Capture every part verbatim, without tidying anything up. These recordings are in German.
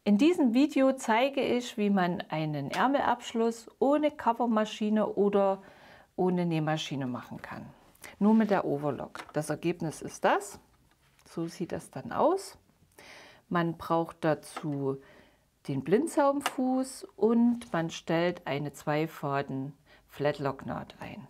In diesem Video zeige ich, wie man einen Ärmelabschluss ohne Covermaschine oder ohne Nähmaschine machen kann. Nur mit der Overlock. Das Ergebnis ist das. So sieht das dann aus. Man braucht dazu den Blindsaumfuß und man stellt eine Zweifaden Flatlock-Naht ein.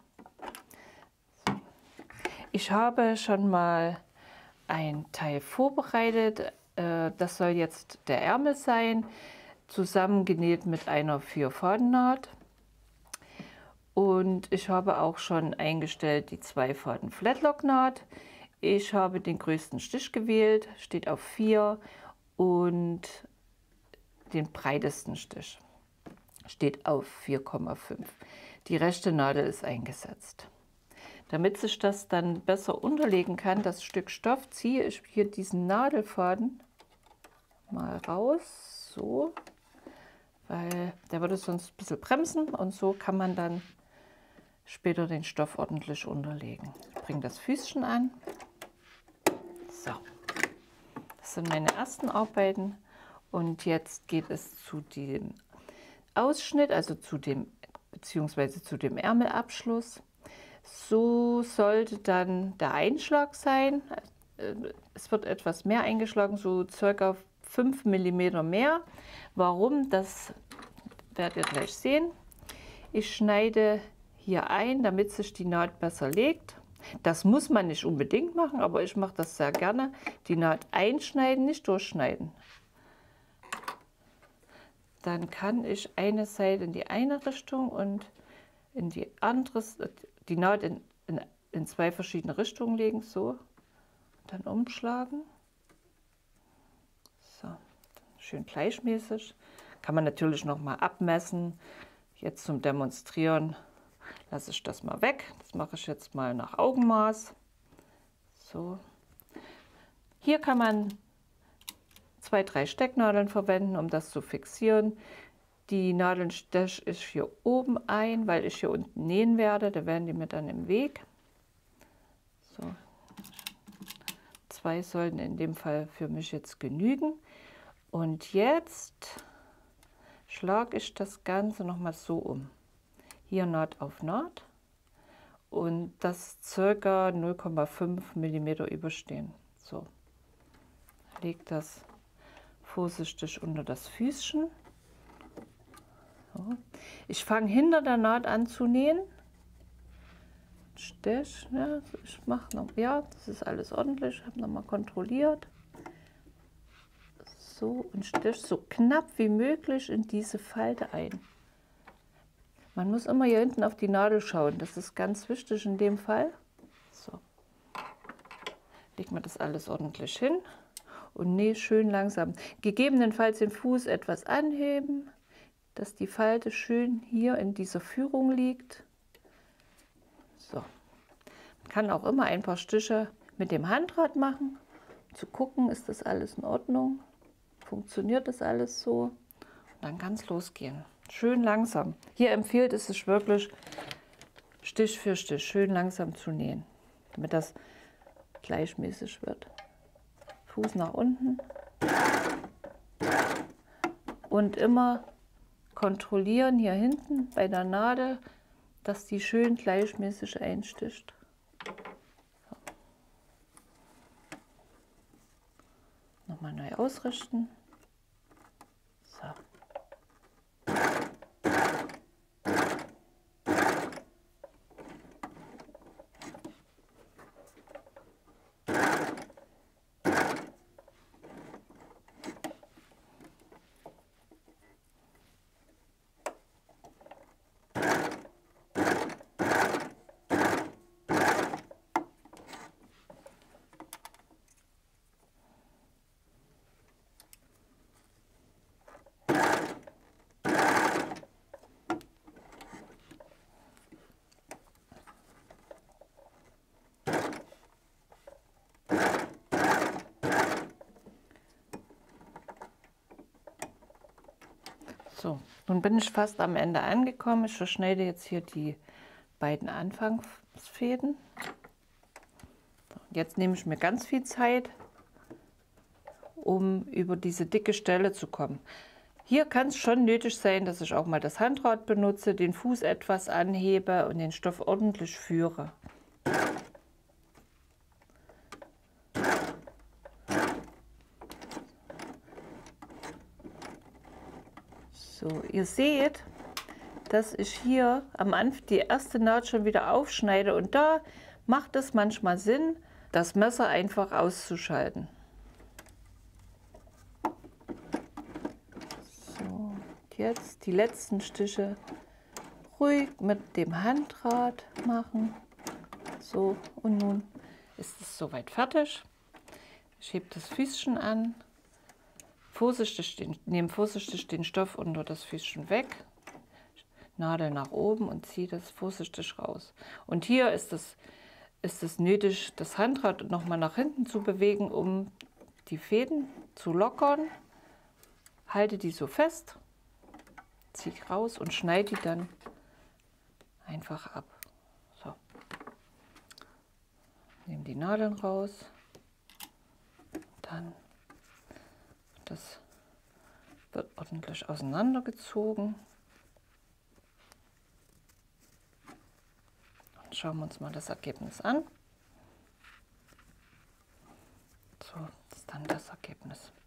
Ich habe schon mal ein Teil vorbereitet. Das soll jetzt der Ärmel sein, zusammengenäht mit einer Vier-Faden-Naht. Und ich habe auch schon eingestellt die Zweifaden Flatlock-Naht. Ich habe den größten Stich gewählt, steht auf vier, und den breitesten Stich steht auf vier Komma fünf. Die rechte Nadel ist eingesetzt. Damit sich das dann besser unterlegen kann, das Stück Stoff, ziehe ich hier diesen Nadelfaden mal raus, so, weil der würde sonst ein bisschen bremsen, und so kann man dann später den Stoff ordentlich unterlegen. Ich bringe das Füßchen an. So, das sind meine ersten Arbeiten, und jetzt geht es zu dem Ausschnitt, also zu dem beziehungsweise zu dem Ärmelabschluss. So sollte dann der Einschlag sein. Es wird etwas mehr eingeschlagen, so circa fünf Millimeter mehr. Warum? Das werdet ihr gleich sehen. Ich schneide hier ein, damit sich die Naht besser legt. Das muss man nicht unbedingt machen, aber ich mache das sehr gerne. Die Naht einschneiden, nicht durchschneiden. Dann kann ich eine Seite in die eine Richtung und in die andere, die Naht in, in, in zwei verschiedene Richtungen legen, so, dann umschlagen. So, schön gleichmäßig. Kann man natürlich noch mal abmessen. Jetzt zum Demonstrieren lasse ich das mal weg. Das mache ich jetzt mal nach Augenmaß. So. Hier kann man zwei, drei Stecknadeln verwenden, um das zu fixieren. Die Nadeln steche ich hier oben ein, weil ich hier unten nähen werde. Da werden die mir dann im Weg. So. Zwei sollten in dem Fall für mich jetzt genügen. Und jetzt schlage ich das Ganze noch mal so um. Hier Naht auf Naht und das circa null Komma fünf Millimeter überstehen. So, lege das vorsichtig unter das Füßchen. So. Ich fange hinter der Naht an zu nähen. Stich, ja, ich mache noch, ja, das ist alles ordentlich. Ich habe noch mal kontrolliert. So, und stich so knapp wie möglich in diese Falte ein. Man muss immer hier hinten auf die Nadel schauen, das ist ganz wichtig in dem Fall. So, legt man das alles ordentlich hin und nähe schön langsam. Gegebenenfalls den Fuß etwas anheben, dass die Falte schön hier in dieser Führung liegt. So, man kann auch immer ein paar Stiche mit dem Handrad machen, um zu gucken, ist das alles in Ordnung, funktioniert das alles so, und dann kann es losgehen. Schön langsam. Hier empfiehlt es sich wirklich, Stich für Stich schön langsam zu nähen, damit das gleichmäßig wird. Fuß nach unten und immer kontrollieren hier hinten bei der Nadel, dass die schön gleichmäßig einsticht. So. Nochmal neu ausrichten. So. So, nun bin ich fast am Ende angekommen. Ich verschneide jetzt hier die beiden Anfangsfäden. Jetzt nehme ich mir ganz viel Zeit um über diese dicke Stelle zu kommen. Hier kann es schon nötig sein, dass ich auch mal das Handrad benutze, den Fuß etwas anhebe und den Stoff ordentlich führe. So, ihr seht, dass ich hier am Anfang die erste Naht schon wieder aufschneide und da macht es manchmal Sinn, das Messer einfach auszuschalten. So, jetzt die letzten Stiche ruhig mit dem Handrad machen. So, und nun ist es soweit fertig. Ich hebe das Füßchen an, vorsichtig den, nehme vorsichtig den Stoff unter das Füßchen weg, Nadel nach oben und ziehe das vorsichtig raus. Und hier ist es, ist es nötig, das Handrad noch mal nach hinten zu bewegen, um die Fäden zu lockern. Halte die so fest, ziehe raus und schneide die dann einfach ab. So. Nehme die Nadeln raus, dann das wird ordentlich auseinandergezogen. Und schauen wir uns mal das Ergebnis an. So, das ist dann das Ergebnis.